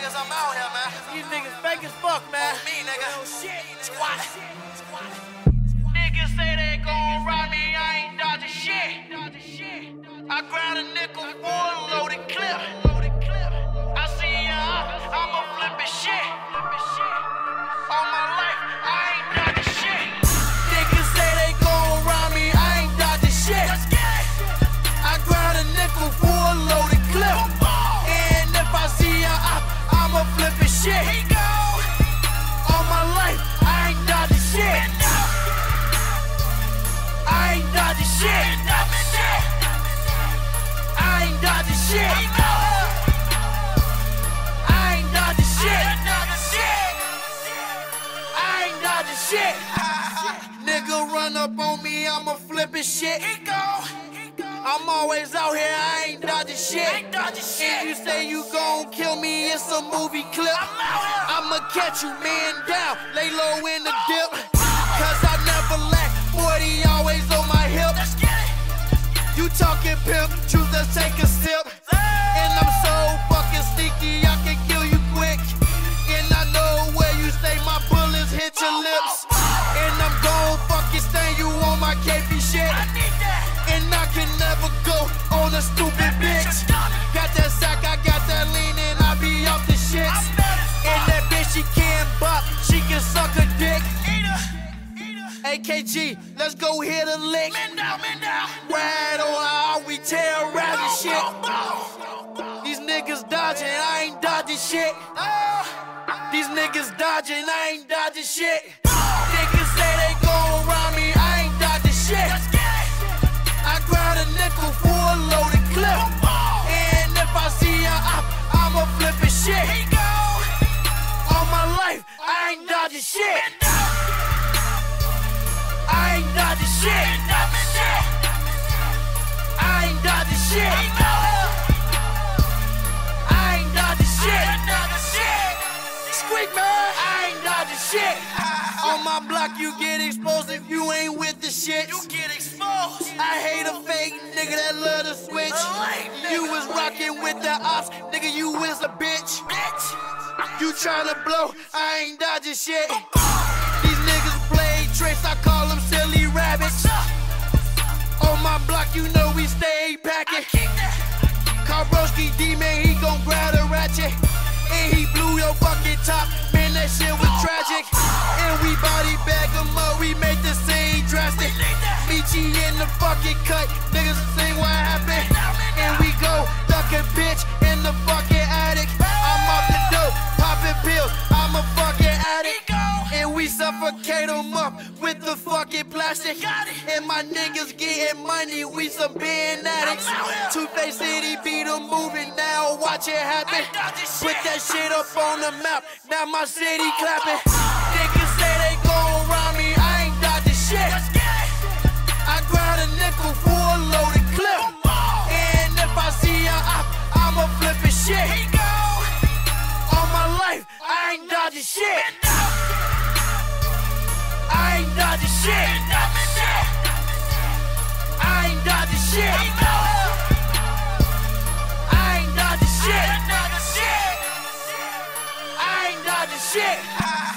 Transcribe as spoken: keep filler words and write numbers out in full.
niggas, I'm out here, man. These niggas fake as fuck, man. On me, nigga. Oh, shit. Squat. Niggas say they gon' rob me, I ain't dodging shit. I grind a nickel for a loaded clip. I see ya, I'ma flip it shit. All my life, I ain't dodging shit. Niggas say they gon' rob me, I ain't dodging shit. I grind a nickel for a loaded clip. And if I see ya, I, I'ma flip it shit. All my life, I ain't dodging shit. I ain't dodging shit. I ain't dodging shit. I ain't dodging shit. I ain't dodging shit. Nigga run up on me, I'ma flip it shit. I'm always out here, I ain't dodging shit. If you say you gon' kill me, it's a movie clip. I'ma catch you man down, lay low in the dip. Cause I never lack, forty always on my hip. You talking pimp, choose to take a sip. And I'm so fucking sneaky, I can kill you quick. And I know where you stay, my bullets hit your lips. And I'm gon' fucking stain you on my K P shit. And I can never go on a stupid bitch. Got that sack, I got that lean, and I be off the shits. And that bitch, she can't bop, she can suck a dick. A K G, let's go hit a lick. Ride on how we terrorizing shit. These niggas dodging, I ain't dodging shit. These niggas dodging, I ain't dodging shit. Niggas say they gon' rob me, I ain't dodging shit. I grind a nickel for a loaded clip. And if I see ya, I, I'ma flip it shit. All my life, I ain't dodging shit. I ain't dodging shit. I ain't dodging shit. I ain't dodging shit. Squeak, man. I ain't dodging shit. On my block, you get exposed if you ain't with the shit. You get exposed. I hate a fake nigga that love to switch. You was rockin' with the ops, nigga, you is a bitch. You tryna blow, I ain't dodging shit. These niggas play tricks, I call them silly rabbits. On my block, you know we stay packing. Karboski D-Man, he gon' grab a ratchet. And he blew your fucking top, man, that shit was tragic. And we body bag him up, we make the scene drastic. Meechie in the fucking cut, niggas sing what happened. And we go duck a bitch in the fucking attic. I'm off the dope, popping pills, I'm a fucking addict. And we suffocate them up with the fucking plastic. And my niggas getting money, we some band addicts. Two-Face City beat them moving now, watch it happen. Put that shit up on the map, now my city clapping. Niggas say they gon' rob me, I ain't dodging shit. I grind a nickel for a loaded clip. And if I see ya, I, I'ma flip it shit. All my life, I ain't dodging shit. I ain't dodging shit. I ain't dodging shit. I ain't dodging shit. I ain't dodging shit.